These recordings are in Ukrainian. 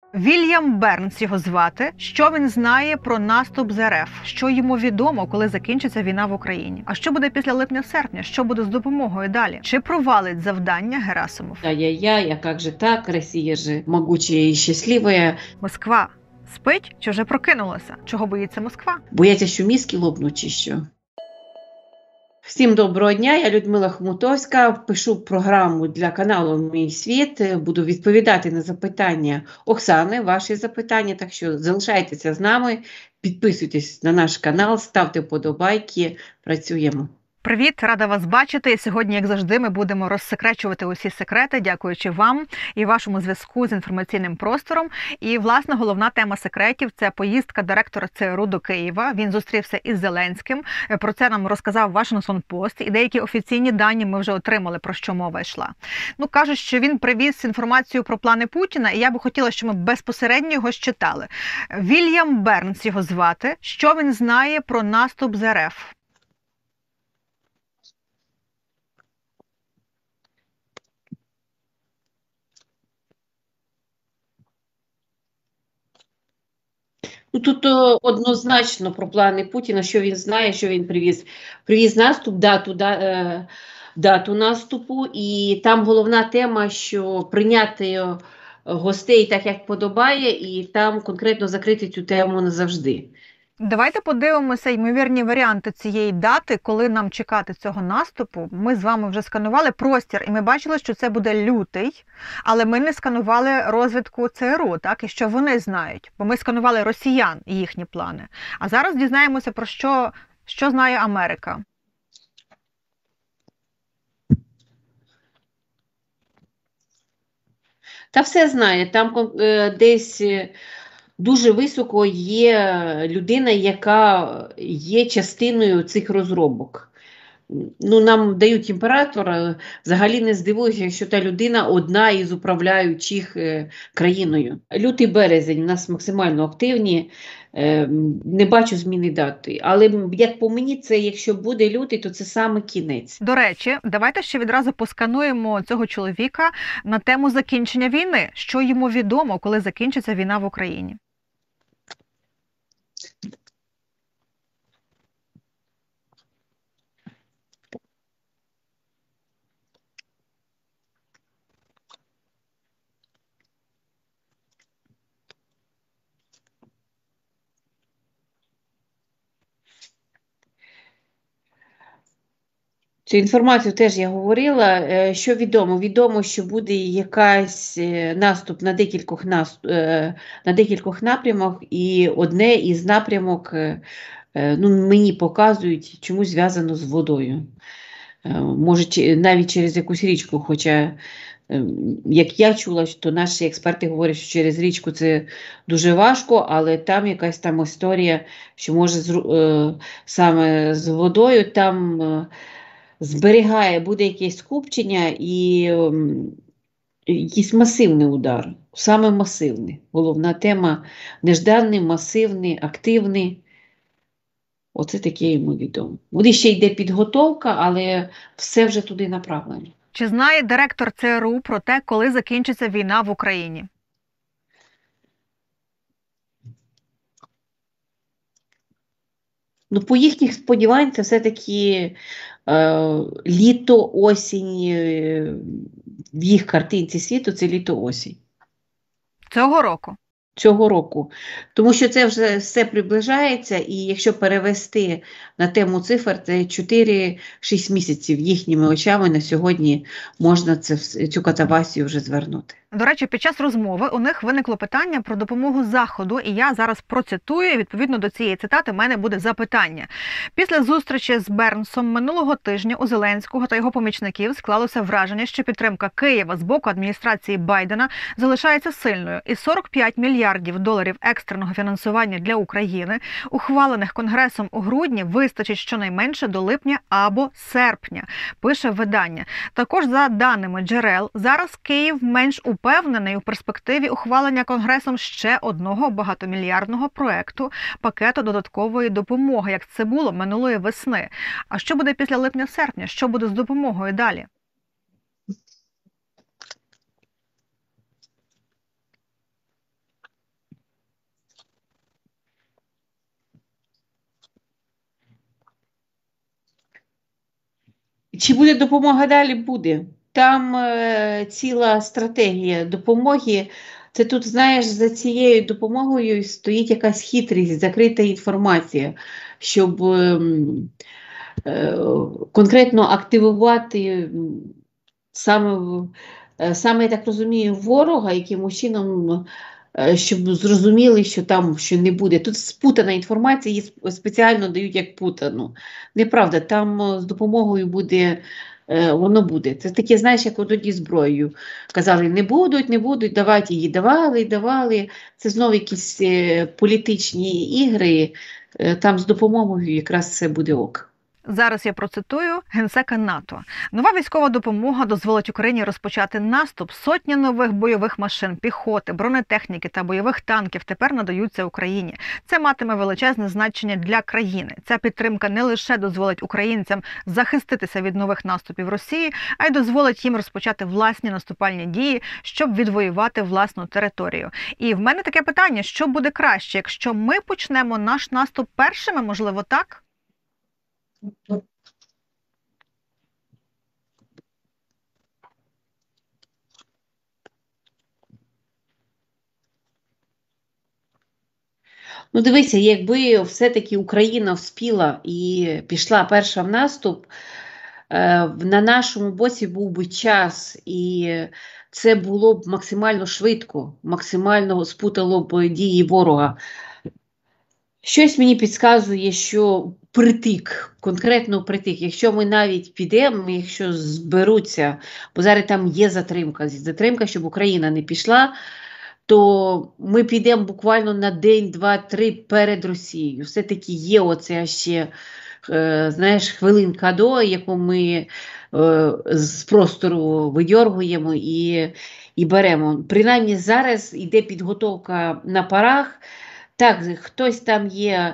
Вільям Бернс його звати. Що він знає про наступ з РФ? Що йому відомо, коли закінчиться війна в Україні? А що буде після липня-серпня? Що буде з допомогою далі? Чи провалить завдання Герасимов? Ай-яй-яй, а как же так? Россия же могучая и счастливая. Москва спить чи вже прокинулася? Чого боїться Москва? Бояться, що мізки лопнуть чи що? Всім доброго дня, я Людмила Хмутовська, пишу програму для каналу «Мій світ», буду відповідати на запитання Оксани, ваші запитання, так що залишайтеся з нами, підписуйтесь на наш канал, ставте вподобайки, працюємо. Привіт, рада вас бачити. І сьогодні, як завжди, ми будемо розсекречувати усі секрети, дякуючи вам і вашому зв'язку з інформаційним простором. І, власне, головна тема секретів – це поїздка директора ЦРУ до Києва. Він зустрівся із Зеленським. Про це нам розказав Washington Post. І деякі офіційні дані ми вже отримали, про що мова йшла. Кажуть, що він привіз інформацію про плани Путіна, і я би хотіла, щоб ми безпосередньо його считали. Вільям Бернс його звати. Що він знає про наступ з РФ? Тут однозначно про плани Путіна, що він знає, що він привіз. Привіз наступ, дату наступу, і там головна тема, що прийняти гостей так, як подобає, і там конкретно закрити цю тему назавжди. Давайте подивимося ймовірні варіанти цієї дати, коли нам чекати цього наступу. Ми з вами вже сканували простір, і ми бачили, що це буде лютий, але ми не сканували розвідку ЦРУ, так, і що вони знають, бо ми сканували росіян і їхні плани. А зараз дізнаємося, про що знає Америка. Та все знає, там десь дуже високо є людина, яка є частиною цих розробок. Нам дають імператора, взагалі не здивуюся, якщо та людина одна із управляючих країною. Лютий березень у нас максимально активні, не бачу зміни дати. Але як по мені, це якщо буде лютий, то це саме кінець. До речі, давайте ще відразу поскануємо цього чоловіка на тему закінчення війни. Що йому відомо, коли закінчиться війна в Україні? Цю інформацію теж я говорила. Що відомо? Відомо, що буде якийсь наступ на декількох напрямах, і одне із напрямок мені показують, чомусь зв'язано з водою. Може, навіть через якусь річку, хоча, як я чула, то наші експерти говорять, що через річку це дуже важко, але там якась там історія, що може саме з водою там зберігає, буде якесь скупчення і якийсь масивний удар, саме масивний. Головна тема – нежданий, масивний, активний. Оце таке йому відомо. Буде ще йде підготовка, але все вже туди направлено. Чи знає директор ЦРУ про те, коли закінчиться війна в Україні? По їхніх сподівань, це все-таки літо, осінь, в їх картинці світу це літо-осінь. Цього року? Цього року. Тому що це вже все приближається, і якщо перевести на тему цифр, це 4-6 місяців їхніми очами на сьогодні можна цю катавасію вже звернути. До речі, під час розмови у них виникло питання про допомогу Заходу, і я зараз процитую, і відповідно до цієї цитати в мене буде запитання. Після зустрічі з Бернсом минулого тижня у Зеленського та його помічників склалося враження, що підтримка Києва з боку адміністрації Байдена залишається сильною, і 45 мільярдів доларів екстреного фінансування для України, ухвалених Конгресом у грудні, вистачить щонайменше до липня або серпня, пише видання. Також за даними джерел, зараз Київ менш упевнений у перспективі ухвалення Конгресом ще одного багатомільярдного проекту пакету додаткової допомоги, як це було минулої весни. А що буде після липня-серпня? Що буде з допомогою далі? Чи буде допомога далі? Буде. Там ціла стратегія допомоги. Це тут, знаєш, за цією допомогою стоїть якась хитрість, закрита інформація, щоб конкретно активувати саме, я так розумію, ворога, якимось чином, щоб зрозуміли, що там що не буде. Тут спутана інформація, її спеціально дають як путану. Неправда, там з допомогою буде, воно буде. Це таке, знаєш, як тоді зброєю. Казали, не будуть, давайте її давали. Це знову якісь політичні ігри, там з допомогою якраз все буде ок. Зараз я процитую генсека НАТО. Нова військова допомога дозволить Україні розпочати наступ. Сотні нових бойових машин, піхоти, бронетехніки та бойових танків тепер надаються Україні. Це матиме величезне значення для країни. Ця підтримка не лише дозволить українцям захиститися від нових наступів Росії, а й дозволить їм розпочати власні наступальні дії, щоб відвоювати власну територію. І в мене таке питання, що буде краще, якщо ми почнемо наш наступ першими, можливо, так? Ну, дивися, якби все-таки Україна вспіла і пішла перша в наступ, на нашому боці був би час, і це було б максимально швидко, максимально спутало б дії ворога. Щось мені підказує, що конкретно притик, якщо ми навіть підемо, якщо зберуться, бо зараз там є затримка, щоб Україна не пішла, то ми підемо буквально на день, два, три перед Росією. Все-таки є оця ще, знаєш, хвилинка до, яку ми з простору видьоргуємо і беремо. Принаймні зараз йде підготовка на парах. Так, хтось там є,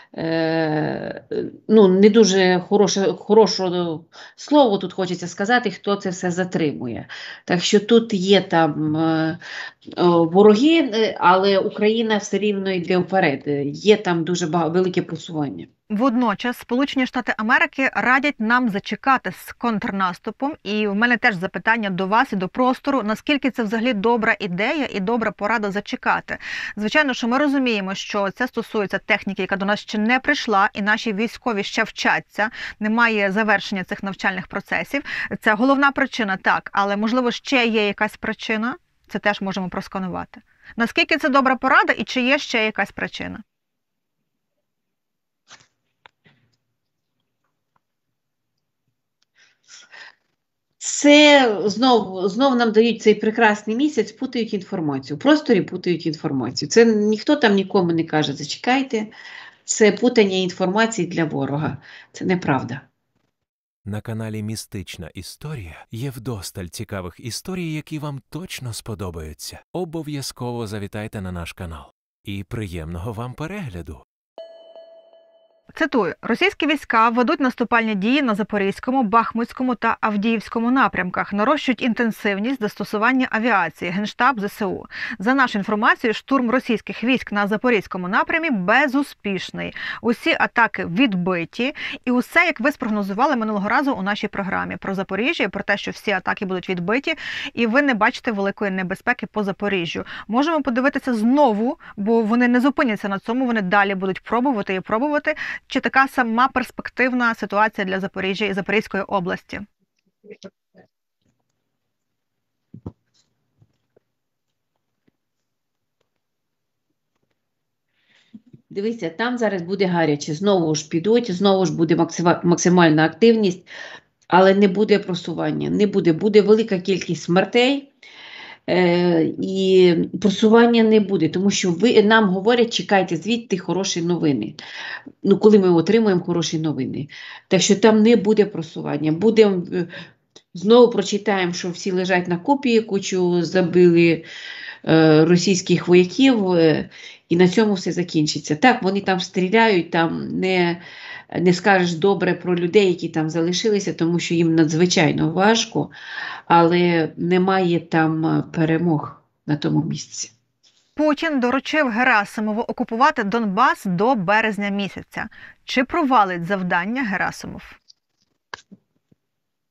ну, не дуже хороше слово тут хочеться сказати, хто це все затримує. Так що тут є там вороги, але Україна все рівно йде вперед. Є там дуже велике просування. Водночас Сполучені Штати Америки радять нам зачекати з контрнаступом. І в мене теж запитання до вас і до простору, наскільки це взагалі добра ідея і добра порада зачекати. Звичайно, що ми розуміємо, що це стосується техніки, яка до нас ще не прийшла, і наші військові ще вчаться, немає завершення цих навчальних процесів. Це головна причина, так, але можливо ще є якась причина, це теж можемо просканувати. Наскільки це добра порада і чи є ще якась причина? Це знов нам дають цей прекрасний місяць, путають інформацію. В просторі путають інформацію. Це ніхто там нікому не каже, зачекайте. Це путання інформації для ворога. Це неправда. На каналі «Містична історія» є вдосталь цікавих історій, які вам точно сподобаються. Обов'язково завітайте на наш канал. І приємного вам перегляду! Цитую. Російські війська ведуть наступальні дії на Запорізькому, Бахмутському та Авдіївському напрямках, нарощують інтенсивність застосування авіації, Генштаб ЗСУ. За нашу інформацію, штурм російських військ на Запорізькому напрямі безуспішний. Усі атаки відбиті. І усе, як ви спрогнозували минулого разу у нашій програмі про Запоріжжя, про те, що всі атаки будуть відбиті, і ви не бачите великої небезпеки по Запоріжжю. Можемо подивитися знову, бо вони не зупиняться на цьому, вони далі будуть пробувати і пробувати. Чи така сама перспективна ситуація для Запоріжжя і Запорізької області? Дивіться, там зараз буде гаряче. Знову ж підуть, знову ж буде максимальна активність, але не буде просування. Не буде. Буде велика кількість смертей. І просування не буде, тому що нам говорять, чекайте звідти хороші новини. Ну, коли ми отримуємо хороші новини. Так що там не буде просування. Знову прочитаємо, що всі лежать на купі, кучу забили російських вояків, і на цьому все закінчиться. Так, вони там стріляють, там не скажеш добре про людей, які там залишилися, тому що їм надзвичайно важко, але немає там перемог на тому місці. Путін доручив Герасимову окупувати Донбас до березня місяця. Чи провалить завдання Герасимов?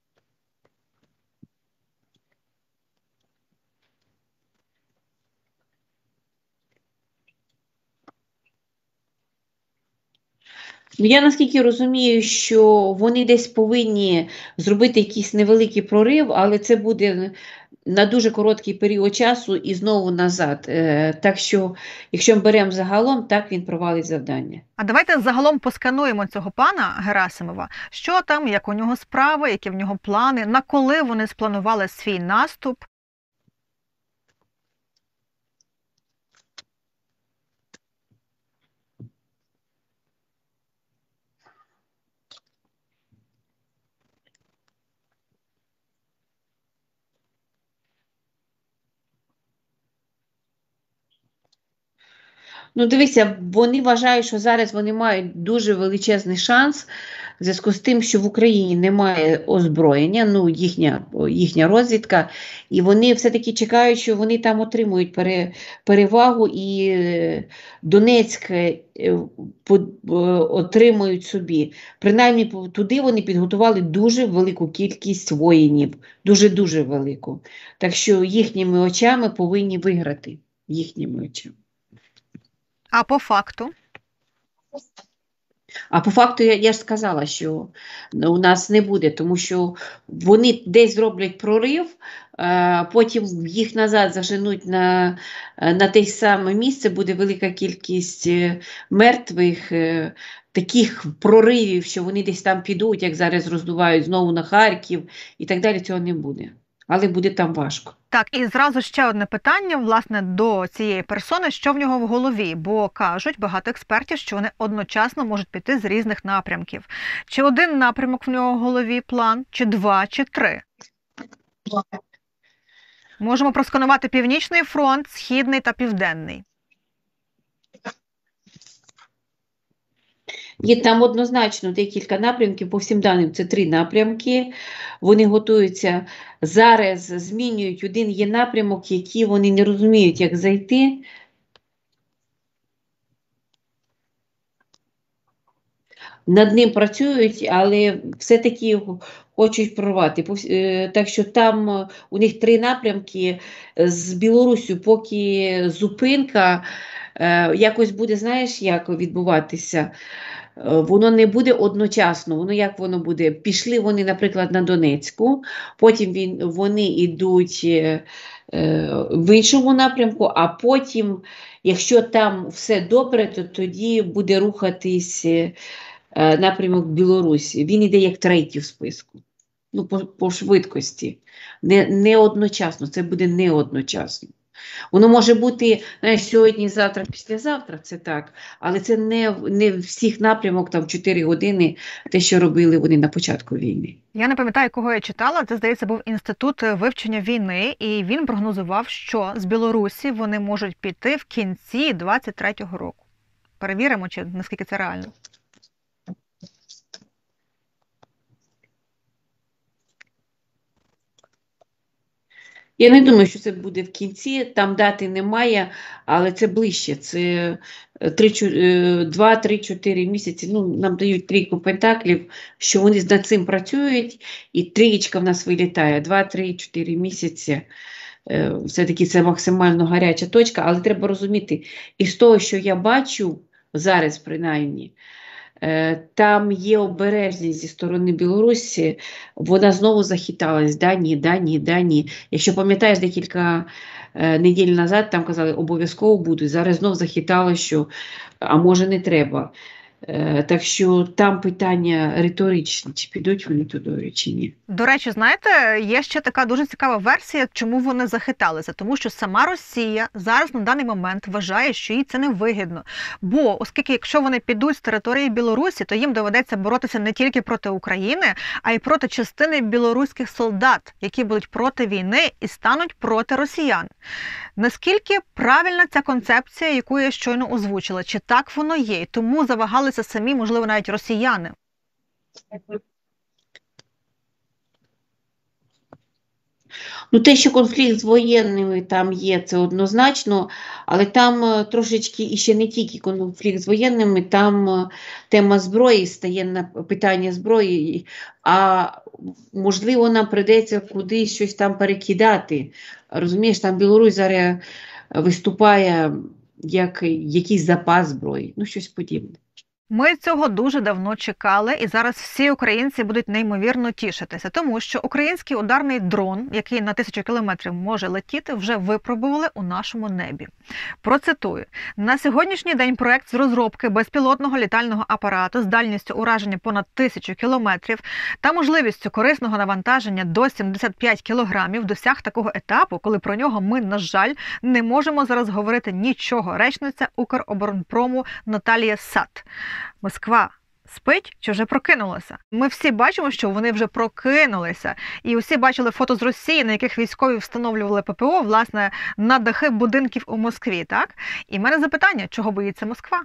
Ну, я наскільки розумію, що вони десь повинні зробити якийсь невеликий прорив, але це буде на дуже короткий період часу і знову назад. Так що, якщо ми беремо загалом, так він провалить завдання. А давайте загалом поскануємо цього пана Герасимова. Що там, як у нього справи, які в нього плани, на коли вони спланували свій наступ. Ну, дивіться, вони вважають, що зараз вони мають дуже величезний шанс в зв'язку з тим, що в Україні немає озброєння, ну, їхня розвідка, і вони все-таки чекають, що вони там отримують перевагу, і Донецьк отримують собі. Принаймні, туди вони підготували дуже велику кількість воїнів, дуже-дуже велику. Так що їхніми очами повинні виграти, їхніми очами. А по факту? А по факту я ж сказала, що у нас не буде, тому що вони десь зроблять прорив, потім їх назад заженуть на те саме місце, буде велика кількість мертвих, таких проривів, що вони десь там підуть, як зараз роздувають знову на Харків і так далі, цього не буде. Але буде там важко. Так, і зразу ще одне питання, власне, до цієї персони, що в нього в голові, бо кажуть багато експертів, що вони одночасно можуть піти з різних напрямків. Чи один напрямок в нього в голові, план, чи два, чи три? Можемо просканувати Північний фронт, Східний та Південний. Є там однозначно декілька напрямків, по всім даним це 3 напрямки. Вони готуються, зараз змінюють, один є напрямок, який вони не розуміють, як зайти. Над ним працюють, але все-таки хочуть прорвати. Так що там у них 3 напрямки з Білоруссю, поки зупинка, якось буде, знаєш, як відбуватися. Воно не буде одночасно, як воно буде? Пішли вони, наприклад, на Донецьку, потім вони йдуть в іншому напрямку, а потім, якщо там все добре, то тоді буде рухатись напрямок Білорусі. Він йде як третій в списку. Ну, по швидкості. Не одночасно, це буде не одночасно. Воно може бути, знаєш, сьогодні, завтра, післязавтра, це так, але це не всіх напрямок, там 4 години, те, що робили вони на початку війни. Я не пам'ятаю, кого я читала, це, здається, був Інститут вивчення війни, і він прогнозував, що з Білорусі вони можуть піти в кінці 23-го року. Перевіримо, чи наскільки це реально. Я не думаю, що це буде в кінці, там дати немає, але це ближче, це 2-3-4 місяці, ну, нам дають 3 пентаклів, що вони над цим працюють, і 3 в нас вилітає, 2-3-4 місяці. Все-таки це максимально гаряча точка, але треба розуміти, із того, що я бачу зараз принаймні, там є обережність зі сторони Білорусі, вона знову захиталась, Данії. Якщо пам'ятаєш, декілька неділь назад там казали, обов'язково будуть, зараз знову захитали, що, а може не треба. Так що там питання риторичні, чи підуть вони туди, чи ні. До речі, знаєте, є ще така дуже цікава версія, чому вони захиталися. Тому що сама Росія зараз на даний момент вважає, що їй це не вигідно. Бо, оскільки якщо вони підуть з території Білорусі, то їм доведеться боротися не тільки проти України, а й проти частини білоруських солдат, які будуть проти війни і стануть проти росіян. Наскільки правильна ця концепція, яку я щойно озвучила? Чи так воно є? І тому завагалися самі, можливо, навіть росіяни? Ну, те, що конфлікт з воєнними там є, це однозначно, але там трошечки і ще не тільки конфлікт з воєнними, там тема зброї стає на питання зброї, а можливо нам прийдеться кудись щось там перекидати. Розумієш, там Білорусь зараз виступає як якийсь запас зброї, ну щось подібне. Ми цього дуже давно чекали, і зараз всі українці будуть неймовірно тішитися, тому що український ударний дрон, який на 1000 кілометрів може летіти, вже випробували у нашому небі. Процитую. На сьогоднішній день проект з розробки безпілотного літального апарату з дальністю ураження понад 1000 кілометрів та можливістю корисного навантаження до 75 кілограмів досяг такого етапу, коли про нього ми, на жаль, не можемо зараз говорити нічого. Речниця Укроборонпрому Наталія Сат. Москва спить чи вже прокинулася? Ми всі бачимо, що вони вже прокинулися. І усі бачили фото з Росії, на яких військові встановлювали ППО, власне, на дахи будинків у Москві, так? І в мене запитання, чого боїться Москва?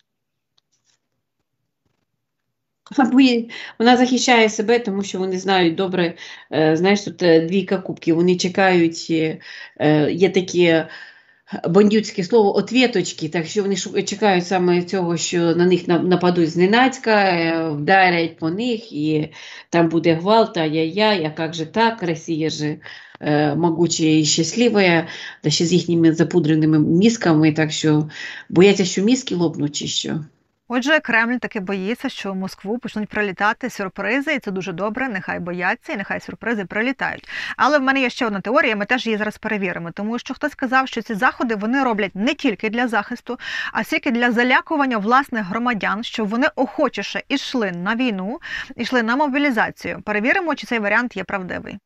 Вона захищає себе, тому що вони знають добре, знаєш, тут двійка кубків, вони чекають, є такі бандитське слово «отвіточки», так що вони чекають саме цього, що на них нападуть зненацька, вдарять по них, і там буде гвалт, ай-яй-яй, а як же так, Росія ж могуча і щаслива, та ще з їхніми запудреними мізками, так що бояться, що мізки лопнуть чи що. Отже, Кремль таки боїться, що в Москву почнуть прилітати сюрпризи, і це дуже добре, нехай бояться, і нехай сюрпризи прилітають. Але в мене є ще одна теорія, ми теж її зараз перевіримо, тому що хтось сказав, що ці заходи вони роблять не тільки для захисту, а тільки для залякування власних громадян, щоб вони охочіше йшли на війну, йшли на мобілізацію. Перевіримо, чи цей варіант є правдивий.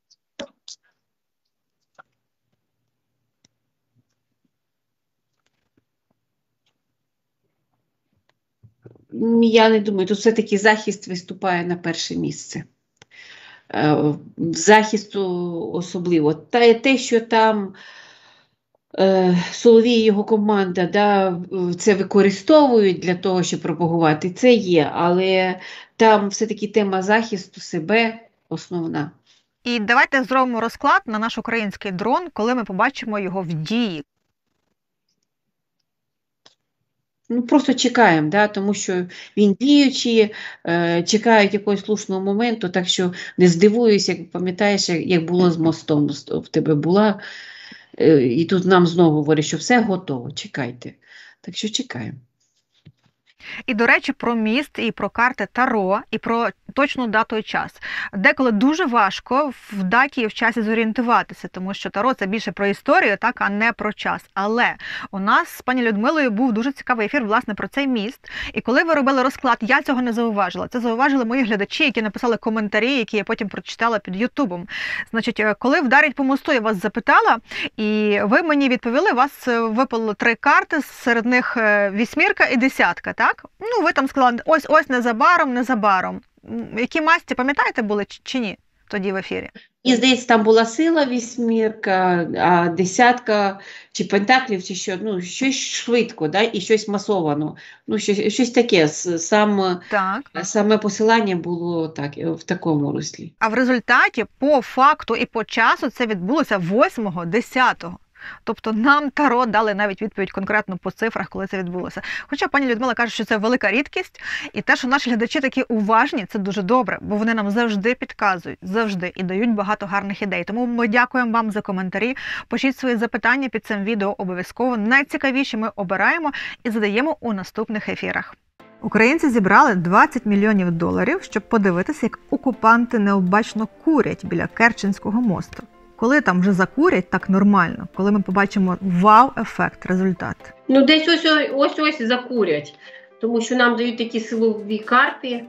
Я не думаю, тут все-таки захист виступає на перше місце. Захисту особливо. Та те, що там Соловій і його команда це використовують для того, щоб пропагувати, це є, але там все-таки тема захисту себе основна. І давайте зробимо розклад на наш український дрон, коли ми побачимо його в дії. Ну, просто чекаємо, тому що він діючий, чекають якогось слушного моменту, так що не здивуюсь, як пам'ятаєш, як було з мостом, в тебе була, і тут нам знову говорять, що все готово, чекайте. Так що чекаємо. І, до речі, про міст, і про карти Таро, і про точну дату і час. Деколи дуже важко в даті і в часі зорієнтуватися, тому що Таро – це більше про історію, так, а не про час. Але у нас з пані Людмилою був дуже цікавий ефір, власне, про цей міст. І коли ви робили розклад, я цього не зауважила. Це зауважили мої глядачі, які написали коментарі, які я потім прочитала під Ютубом. Значить, коли вдарить по мосту, я вас запитала, і ви мені відповіли, у вас випало 3 карти, серед них 8 і 10, так? Ну, ви там сказали, ось незабаром. Які масті, пам'ятаєте, були чи ні тоді в ефірі? Мені здається, там була сила 8, а 10 чи пентаклів, чи що, ну, щось швидко, і щось масовано. Ну, щось таке, саме посилання було так, в такому руслі. А в результаті, по факту і по часу, це відбулося 8-го, 10-го. Тобто нам Таро дали навіть відповідь конкретно по цифрах, коли це відбулося. Хоча пані Людмила каже, що це велика рідкість, і те, що наші глядачі такі уважні, це дуже добре, бо вони нам завжди підказують, завжди, і дають багато гарних ідей. Тому ми дякуємо вам за коментарі, пишіть свої запитання під цим відео обов'язково. Найцікавіші ми обираємо і задаємо у наступних ефірах. Українці зібрали $20 мільйонів, щоб подивитися, як окупанти необачно курять біля Керченського мосту. Коли там вже закурять так нормально, коли ми побачимо вау-ефект, результат. Ну, десь ось закурять, тому що нам дають такі силові карти.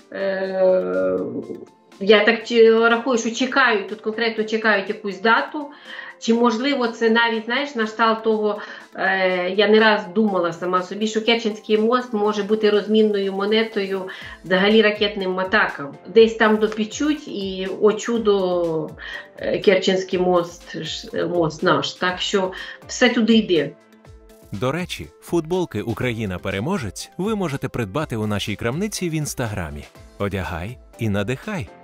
Я так рахую, що чекають, тут конкретно чекають якусь дату. Чи можливо це навіть, знаєш, на кшталт того, я не раз думала сама собі, що Керченський мост може бути розмінною монетою взагалі ракетним атакам. Десь там допічуть і, о чудо, Керченський мост наш. Так що все туди йде. До речі, футболки «Україна-переможець» ви можете придбати у нашій крамниці в Інстаграмі. Одягай і надихай!